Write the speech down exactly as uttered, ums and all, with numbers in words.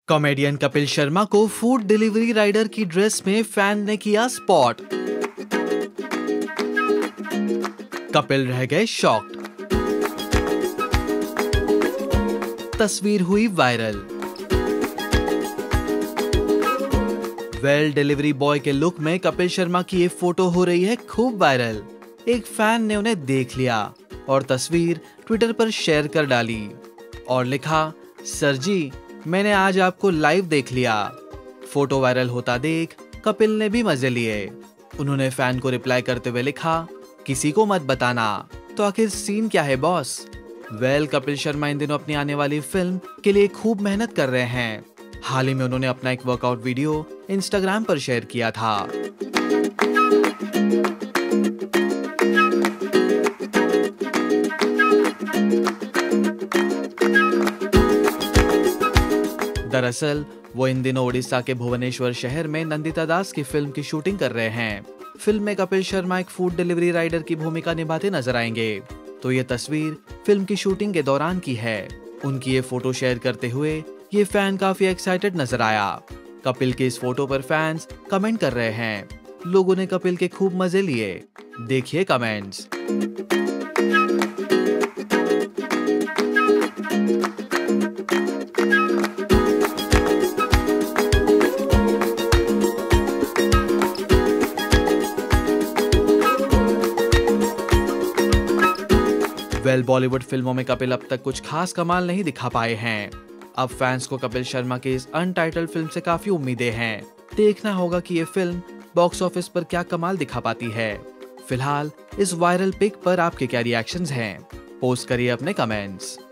Comedian Kapil Sharma को food delivery rider की dress में फैन ने किया स्पॉट। कपिल रह गए शॉक्ड। तस्वीर हुई वायरल। वेल डिलीवरी बॉय के लुक में कपिल शर्मा की ये फोटो हो रही है खूब वायरल। एक फैन ने उन्हें देख लिया और तस्वीर ट्विटर पर शेयर कर डाली और लिखा, सर जी मैंने आज आपको लाइव देख लिया। फोटो वायरल होता देख कपिल ने भी मजे लिए। उन्होंने फैन को रिप्लाई करते हुए लिखा, किसी को मत बताना। तो आखिर सीन क्या है बॉस? वेल कपिल शर्मा इन दिनों अपनी आने वाली फिल्म के लिए खूब मेहनत कर रहे हैं। हाल ही में उन्होंने अपना एक वर्कआउट वीडियो इंस्टाग्राम पर शेयर किया था। दरअसल वो इन दिनों ओडिशा के भुवनेश्वर शहर में नंदिता दास की फिल्म की शूटिंग कर रहे हैं। फिल्म में कपिल शर्मा एक फूड डिलीवरी राइडर की भूमिका निभाते नजर आएंगे। तो ये तस्वीर फिल्म की शूटिंग के दौरान की है। उनकी ये फोटो शेयर करते हुए ये फैन काफी एक्साइटेड नजर आया। कपिल के इस फोटो पर फैंस कमेंट कर रहे हैं। लोगों ने कपिल के खूब मजे लिए। देखिए कमेंट्स। वेल बॉलीवुड फिल्मों में कपिल अब तक कुछ खास कमाल नहीं दिखा पाए हैं। अब फैंस को कपिल शर्मा की इस अनटाइटल्ड फिल्म से काफी उम्मीदें हैं। देखना होगा कि ये फिल्म बॉक्स ऑफिस पर क्या कमाल दिखा पाती है। फिलहाल इस वायरल पिक पर आपके क्या रिएक्शंस हैं? पोस्ट करिए अपने कमेंट्स।